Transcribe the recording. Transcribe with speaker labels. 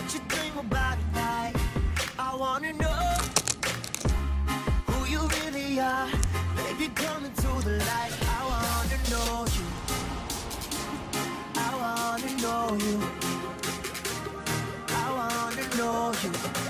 Speaker 1: what you dream about at night. I wanna know who you really are. Baby, come into the light. I wanna know you. I wanna know you. I wanna know you.